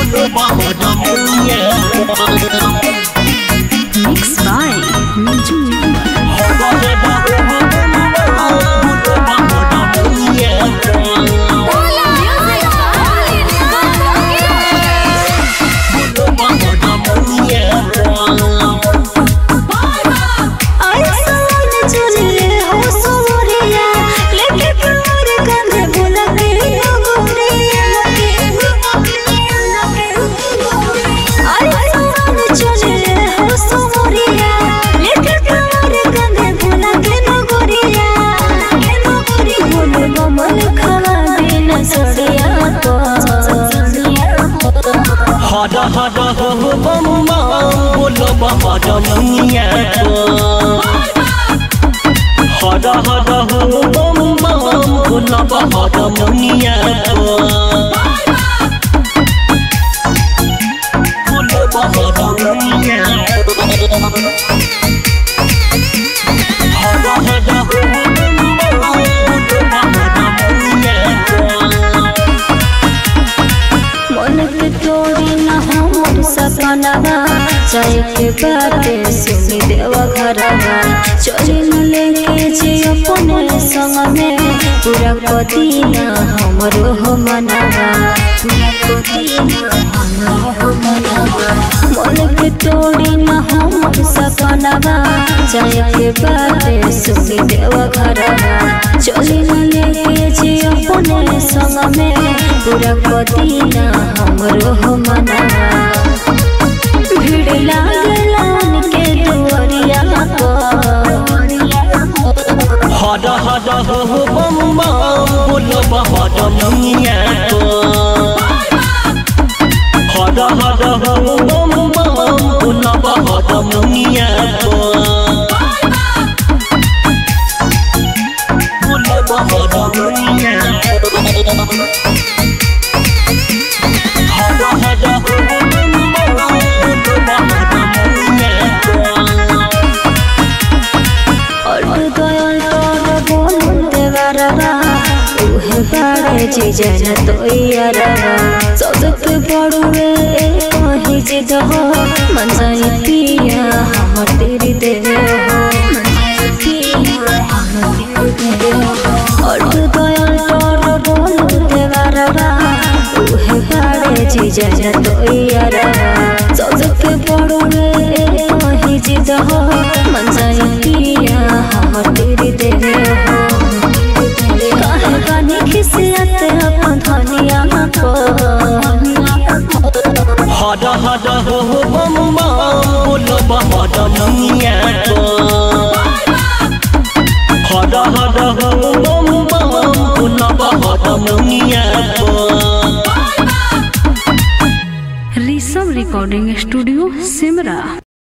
Mixed by Niju हरा हरा हो बम्मा बोलो बहरनिया हरा हरा हो बम्मा बोलो बहरनिया बोलो बहरनिया हरा हरा हो बम्मा बोलो बहरनिया मन के तोड़ी न हमर सपनावा चाहे के बाते सुनी देवा घरवा चली न लेके जे अपने संग में पूरा कदीना हमरो हो मनावा पूरा कदीना हमरो हो मनावा मन के तोड़ी न हमर सपनावा चाहे के बाते सुनी देवा घरवा चली न लेके जे अपने संग में पूरा कदीना हमरो हो मनावा भीड़ लागला उनके दुआरिया हरा हरा हो बम्मा बोलो बहरनिया हरा हरा हो बम्मा बोलो बहरनिया बोलो बहरनिया हरा हरा हो बम्मा बोलो बहरनिया उहे बाड़े जी जन तो यारवा सबके बड़ुए कहीं जे दहो मन जाई पिया हमर तेरी दे हो और दयाल तोर बोल देवरवा उहे बाड़े जी जन तो यारवा सबके बड़ुए कहीं जे दहो मन जाई पिया हमर तेरी दे हो हरा हरा हो बम्मा बोलो बहरनिया हरा हरा हो बम्मा बोलो बहरनिया ऋषभ रिकॉर्डिंग स्टूडियो सिमरा।